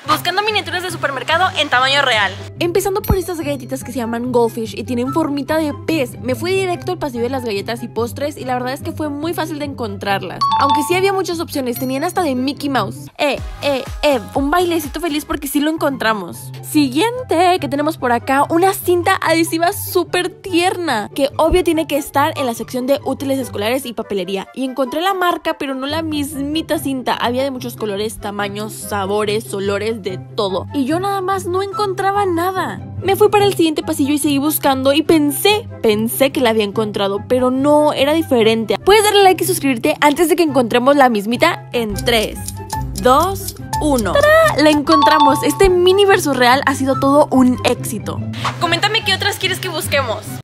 buscando miniaturas de supermercado en tamaño real. Empezando por estas galletitas que se llaman Goldfish y tienen formita de pez. Me fui directo al pasillo de las galletas y postres y la verdad es que fue muy fácil de encontrarlas. Aunque sí había muchas opciones, tenían hasta de Mickey Mouse. Un bailecito feliz porque sí lo encontramos. Siguiente que tenemos por acá, una cinta adhesiva súper tierna, que obvio tiene que estar en la sección de útiles escolares y papelería. Y encontré la marca, pero no la mismita cinta. Había de muchos colores, tamaños, sabores, olores, de todo. Y yo nada más no encontraba nada. Me fui para el siguiente pasillo y seguí buscando y pensé que la había encontrado, pero no, era diferente. Puedes darle like y suscribirte antes de que encontremos la mismita en 3, 2, 1. ¡Tará! La encontramos. Este mini versus real ha sido todo un éxito. Coméntame qué otras quieres que busquemos.